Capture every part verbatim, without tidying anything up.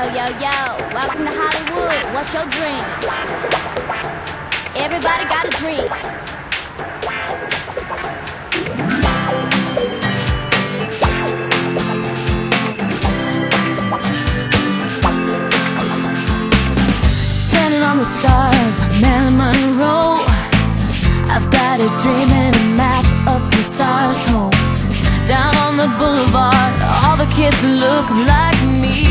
Yo, yo, yo, welcome to Hollywood. What's your dream? Everybody got a dream. Standing on the star of Marilyn Monroe, I've got a dream and a map of some stars' homes. Down on the boulevard, all the kids look like me.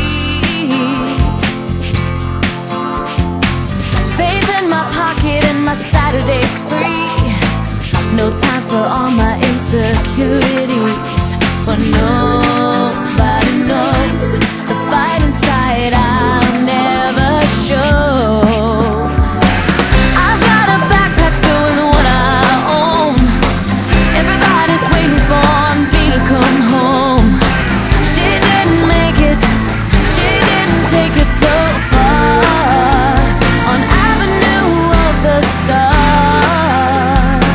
Faith in my pocket and my Saturday's free. No time for all my insecurities. But nobody knows the fight inside I'll never show. I've got a backpack filled with what I own. Everybody's waiting for me to come home. She didn't make it, she didn't take it so far on Avenue of the Stars.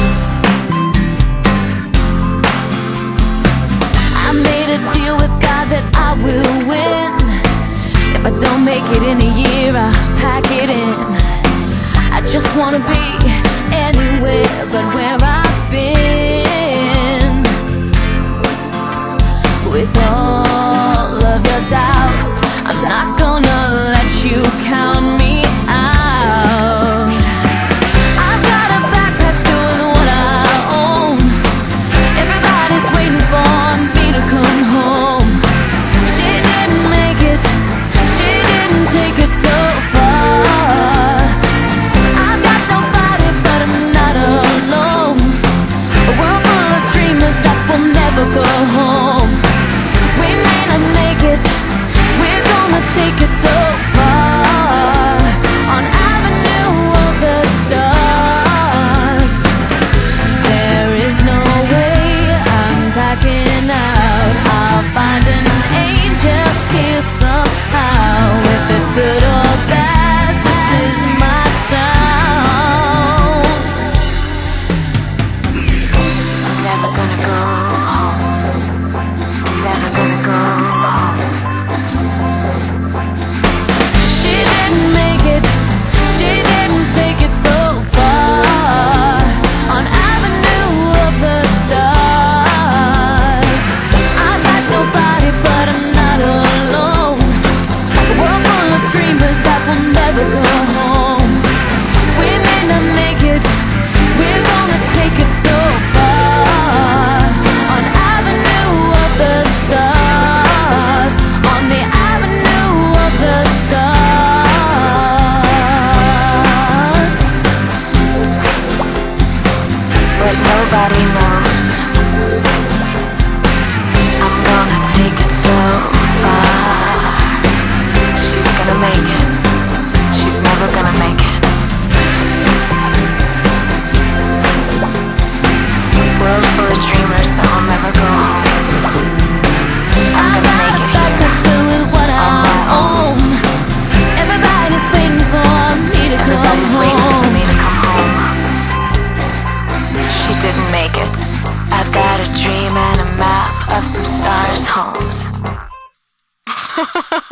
I made a deal with God that I will win. If I don't make it in a year, I'll pack it in. I just wanna be anywhere but where I've been. With all of your doubts, I'm not gonna let you count me out. I've got a backpack filled with what I own. Everybody's waiting for me to come home. She didn't make it, she didn't take it so far. I've got nobody but I'm not alone. A world full of dreamers that will never go home. We may not make it, we're gonna take it so far on Avenue of the Stars. There is no way I'm backing out. I'll find an angel here somehow. If it's good or bad, this is my town. I'm never gonna go home. I'm never gonna go home. She didn't make it, she didn't take it so far on Avenue of the Stars. I got nobody but I'm not alone. A world full of dreamers that will never go home. We may not make it, we're gonna take it so far on Avenue of the Stars. On the Avenue of the Stars. But nobody knows I'm gonna take it so far. She's gonna make it, she's never gonna make it. World full of dreamers that will never go home. I'm gonna make it here filled with what I own. Everybody's waiting for me to come Everybody's waiting for home. me to come home. She didn't make it. I've got a dream and a map of some stars' homes.